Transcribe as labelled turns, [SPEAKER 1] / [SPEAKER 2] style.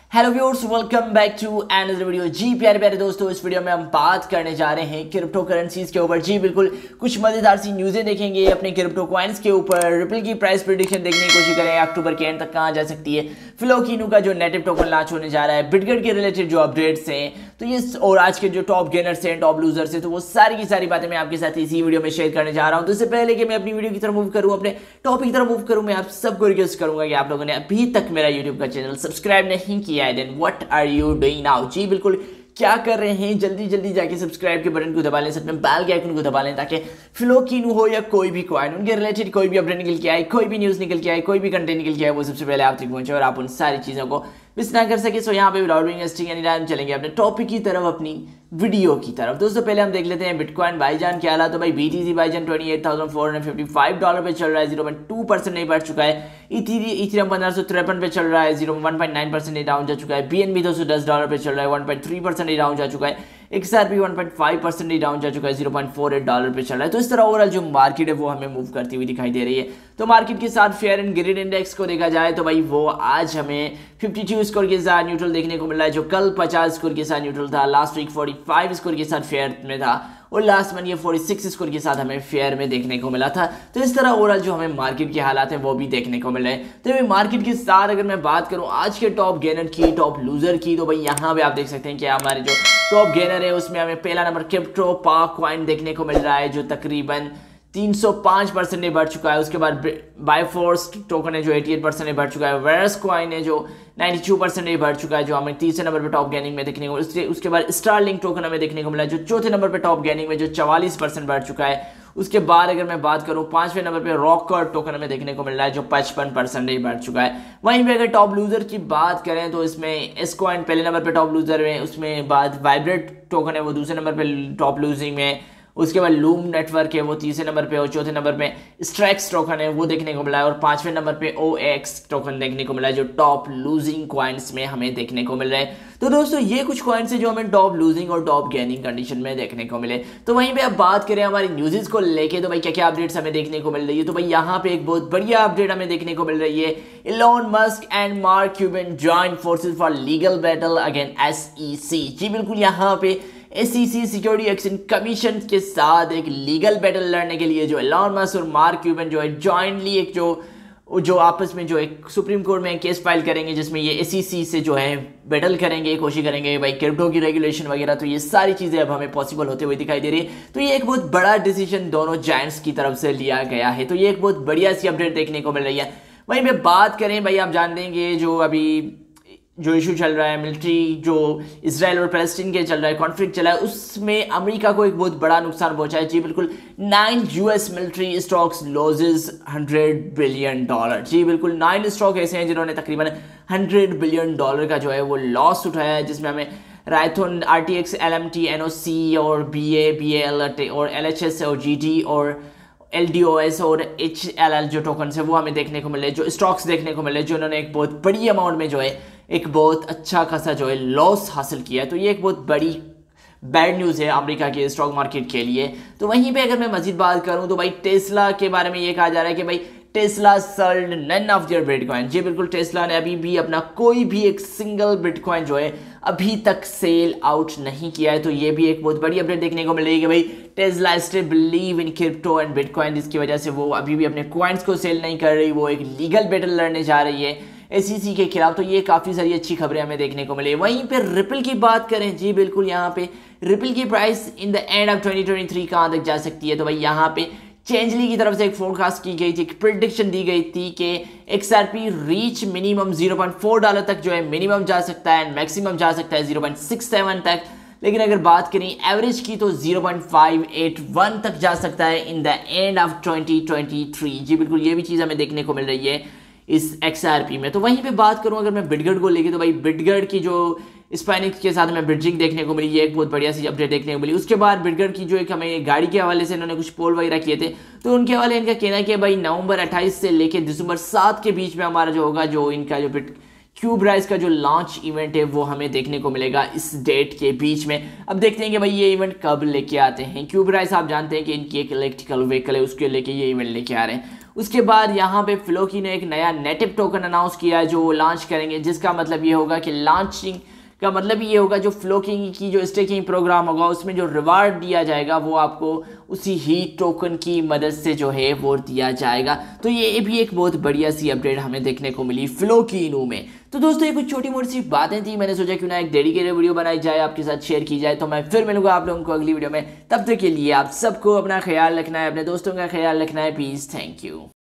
[SPEAKER 1] Hello viewers, welcome back to another video. जी प्यारे प्यारे दोस्तों, इस वीडियो में हम बात करने जा रहे हैं क्रिप्टो करेंसीज के ऊपर। जी बिल्कुल, कुछ मजेदार सी न्यूज़ें देखेंगे अपने क्रिप्टो कॉइन्स के ऊपर। रिपल की प्राइस प्रेडिक्शन देखने की कोशिश करें अक्टूबर के एंड तक कहाँ जा सकती है। फ्लोकिनो का जो नेटिव टोकन लॉन्च होने जा रहा है, बिटगेट के रिलेटेड जो अपडेट्स हैं तो ये, और आज के जो टॉप गेनर्स हैं, टॉप लूजर्स हैं, तो वो सारी की सारी बातें मैं आपके साथ इसी वीडियो में शेयर करने जा रहा हूँ। तो इससे पहले कि मैं अपनी वीडियो की तरफ मूव करूँ, अपने टॉपिक की तरफ मूव करूँ, मैं आप सबको रिक्वेस्ट करूंगा कि आप लोगों ने अभी तक मेरा यूट्यूब का चैनल सब्सक्राइब नहीं किया है, then what are you doing now. जी बिल्कुल, क्या कर रहे हैं, जल्दी जल्दी जाके सब्सक्राइब के बटन को दबा लें, साथ में बेल के आइकन को दबा लें, ताकि फ्लोकिनो हो या कोई भी कॉइन, उनके रिलेटेड कोई भी अपडेट निकल के आए, कोई भी न्यूज़ निकल के आए, कोई भी कंटेंट निकल के आए, वो सबसे पहले आप तक पहुंचे और आप उन सारी चीज़ों को मिस ना कर सके। सो यहाँ पे विदाउट इन्वेस्टिंग एनी टाइम चलेंगे अपने टॉपिक की तरफ, अपनी वीडियो की तरफ। दोस्तों पहले हम देख लेते हैं बिटकॉइन भाईजान क्या हाल है। तो भाई BTC भाईजान $28,455 पे चल रहा है, 0.2% नहीं बढ़ चुका है। इथेरियम 1553 पे चल रहा है, 1.9% डाउन जा चुका है। BNB $210 पे चल रहा है, 1.3% डाउन जा चुका है। XRP 1.5% डाउन जा चुका है, $0.48 पे चल रहा है। तो इस तरह ओवरऑल जो मार्केट है वो हमें मूव करती हुई दिखाई दे रही है। तो मार्केट के साथ फेयर एंड ग्रीड इंडेक्स को देखा जाए तो भाई वो आज हमें 52 स्कोर के साथ न्यूट्रल देखने को मिल रहा है, जो कल 50 स्कोर के साथ न्यूट्रल था। लास्ट वीक 45 स्कोर के साथ फेयर में था और लास्ट मंथ ये 46 स्कोर के साथ हमें फेयर में देखने को मिला था। तो इस तरह ओवरऑल जो हमें मार्केट के हालात हैं वो भी देखने को मिल रहे हैं। तो भाई मार्केट के साथ अगर मैं बात करूं आज के टॉप गेनर की, टॉप लूजर की, तो भाई यहाँ पे आप देख सकते हैं कि हमारे जो टॉप गेनर है उसमें हमें पहला नंबर क्रिप्टो पार्क कॉइन देखने को मिल रहा है, जो तकरीबन 305% बढ़ चुका है। उसके बाद बायफोर्स टोकन है जो 88% बढ़ चुका है। वेरस कॉइन है जो 92% बढ़ चुका है, जो हमें तीसरे नंबर पे टॉप गेनिंग में देखने को। उसके बाद स्टारलिंक टोकन हमें देखने को मिला है, जो चौथे नंबर पे टॉप गेनिंग में, जो 44% बढ़ चुका है। उसके बाद अगर मैं बात करूं पांचवें नंबर पे रॉककॉर्ड टोकन हमें देखने को मिल रहा है, जो 55% बढ़ चुका है। वहीं पे अगर टॉप लूजर की बात करें तो इसमें एस कॉइन पहले नंबर पे टॉप लूजर है। उसमें बाद वाइब्रेट टोकन है वो दूसरे नंबर पे टॉप लूजिंग में। उसके बाद लूम नेटवर्क है वो तीसरे नंबर पे, और चौथे नंबर पे स्ट्रैक्स टोकन है वो देखने को मिला है, और पांचवें नंबर पे OX टोकन देखने को मिला है, जो टॉप लूजिंग कॉइन्स में हमें देखने को मिल रहे हैं। तो दोस्तों ये कुछ कॉइन्स है जो हमें टॉप लूजिंग और टॉप गेनिंग कंडीशन में देखने को मिले। तो वहीं पे अब बात करें हमारी न्यूज़ को लेके, तो भाई क्या क्या अपडेट्स हमें देखने को मिल रही है। तो भाई यहाँ पे एक बहुत बढ़िया अपडेट हमें देखने को मिल रही है। Elon Musk and Mark Cuban join forces for legal battle against SEC। जी बिल्कुल, यहाँ पे SEC सिक्योरिटी एक्सचेंज कमीशन के साथ एक लीगल बैटल लड़ने के लिए जो इलॉन मस्क और मार्क क्यूबन जो है जॉइंटली एक जो आपस में जो एक सुप्रीम कोर्ट में केस फाइल करेंगे, जिसमें ये SEC से जो है बैटल करेंगे, कोशिश करेंगे भाई क्रिप्टो की रेगुलेशन वगैरह। तो ये सारी चीज़ें अब हमें पॉसिबल होते हुए दिखाई दे रही है। तो ये एक बहुत बड़ा डिसीजन दोनों जायंट्स की तरफ से लिया गया है। तो ये एक बहुत बढ़िया सी अपडेट देखने को मिल रही है। वहीं पे बात करें भाई, आप जान देंगे जो अभी जो इशू चल रहा है मिलिट्री, जो इजराइल और पैलेस्टीन के चल रहा है कॉन्फ्लिक्ट चला है, उसमें अमेरिका को एक बहुत बड़ा नुकसान पहुंचा है। जी बिल्कुल, 9 US military stocks losses $100 billion. जी बिल्कुल, 9 स्टॉक ऐसे हैं जिन्होंने तकरीबन $100 बिलियन का जो है वो लॉस उठाया है, जिसमें हमें रायथन, RTX, LMT, NOC और BAL और LHS और GT और LDOS और HLL जो टोकन है वो हमें देखने को मिले, जो स्टॉक्स देखने को मिले, जो उन्होंने एक बहुत बड़ी अमाउंट में जो है एक बहुत अच्छा खासा जो है लॉस हासिल किया है। तो ये एक बहुत बड़ी बैड न्यूज़ है अमेरिका के स्टॉक मार्केट के लिए। तो वहीं पे अगर मैं मजीद बात करूं तो भाई टेस्ला के बारे में ये कहा जा रहा है कि भाई Tesla sold none of their bitcoin. जी बिल्कुल, टेस्ला ने अभी भी अपना कोई भी एक सिंगल बिटकॉइन जो है अभी तक सेल आउट नहीं किया है। तो ये भी एक बहुत बड़ी अपडेट देखने को मिल रही है कि भाई Tesla still believe in crypto and bitcoin, जिसकी वजह से वो अभी भी अपने कॉइन्स को सेल नहीं कर रही, वो एक लीगल बैटल लड़ने जा रही है SEC के खिलाफ। तो ये काफ़ी सारी अच्छी खबरें हमें देखने को मिली। वहीं पे रिपल की बात करें, जी बिल्कुल, यहाँ पे रिपल की price in the end of 2023 कहाँ तक जा सकती है। तो भाई यहाँ पे चेंजली की तरफ से एक फोरकास्ट की गई थी, एक प्रिडिक्शन दी गई थी कि XRP रीच मिनिमम $0.4 तक जो है मिनिमम जा सकता है एंड मैक्सिमम जा सकता है 0.67 तक। लेकिन अगर बात करें एवरेज की तो 0.581 तक जा सकता है इन द एंड ऑफ 2023। जी बिल्कुल, ये भी चीज़ हमें देखने को मिल रही है इस XRP में। तो वहीं पे बात करूं अगर मैं बिटगेट को लेके, तो भाई बिटगेट की जो स्पाइनिक्स के साथ हमें ब्रिजिंग देखने को मिली, ये एक बहुत बढ़िया सी अपडेट देखने को मिली। उसके बाद बिटगेट की जो एक हमें गाड़ी के हवाले से इन्होंने कुछ पोल वगैरह किए थे, तो उनके हवाले इनका कहना है कि भाई नवंबर 28 से लेकर दिसंबर 7 के बीच में हमारा जो होगा, जो इनका जो क्यूब राइज का जो लॉन्च इवेंट है वो हमें देखने को मिलेगा इस डेट के बीच में। अब देखते हैं कि भाई ये इवेंट कब लेके आते हैं। क्यूब राइज आप जानते हैं कि इनकी एक इलेक्ट्रिकल व्हीकल है, उसके लेके ये इवेंट लेके आ रहे हैं। उसके बाद यहाँ पे फ्लोकी ने एक नया नेटिव टोकन अनाउंस किया है जो वो लॉन्च करेंगे, जिसका मतलब ये होगा कि लॉन्चिंग का मतलब ये होगा जो फ्लोकिंग की जो स्टेकिंग प्रोग्राम होगा उसमें जो रिवार्ड दिया जाएगा वो आपको उसी ही टोकन की मदद से जो है वो दिया जाएगा। तो ये भी एक बहुत बढ़िया सी अपडेट हमें देखने को मिली फ्लोकिनो में। तो दोस्तों ये कुछ छोटी मोटी सी बातें थी, मैंने सोचा क्यों ना एक डेडिकेटेड वीडियो बनाई जाए, आपके साथ शेयर की जाए। तो मैं फिर मिलूंगा आप लोगों को अगली वीडियो में, तब तक के लिए आप सबको अपना ख्याल रखना है, अपने दोस्तों का ख्याल रखना है। Peace, thank you.